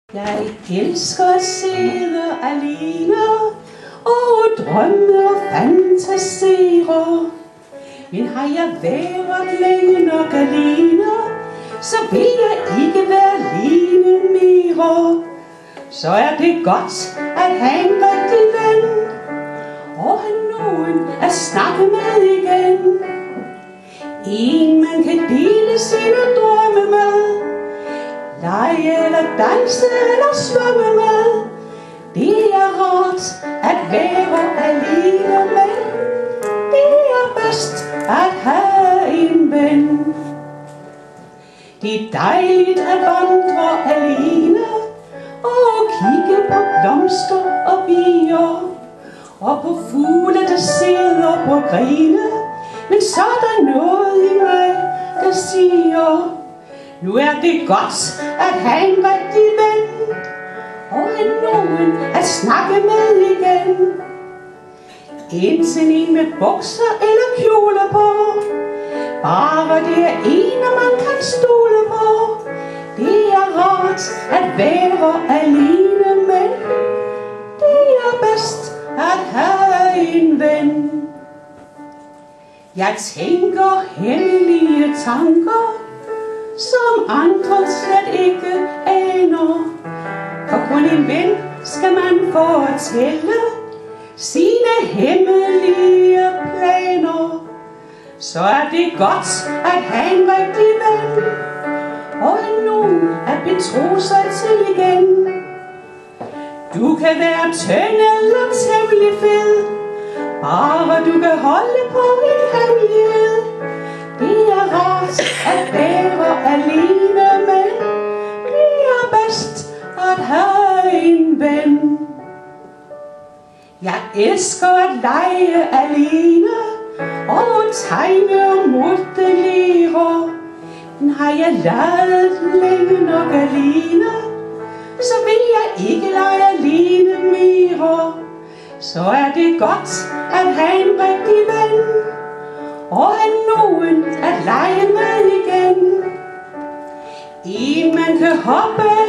Jeg elsker at sidde alene og drømme og fantasere. Men har jeg været længe nok alene, så vil jeg ikke være alene mere. Så er det godt at have en rigtig ven og have nogen at snakke med igen. En man kan dele sine drømme med, lege eller danse eller svømme med. Det er rart at være alene, men det er bedst at have en ven. Det er dejligt at vandre alene og kigge på blomster og bier og på fugle, der sidder på grene. Men så er der noget i mig, der siger: nu er det godt at have en rigtig ven og have nogen at snakke med igen. Enten en med bukser eller kjole på, bare det er en, man kan stole på. Det er rart at være alene, men det er bedst at have en ven. Jeg tænker hemmelige tanker, som andre slet ikke aner. For kun en ven skal man fortælle sine hemmelige planer. Så er det godt at have en rigtig ven og have nogen at betro sig til igen. Du kan være tynd eller temmelig fed, bare du kan holde på en hemmelighed. Det er rart at være alene, men det er bedst at have en ven. Jeg elsker at lege alene og tegne og modellere. Men har jeg leget længe nok alene, så vil jeg ikke lege alene mere. Så er det godt at have en rigtig ven og have nogen at lege med igen. En man kan hoppe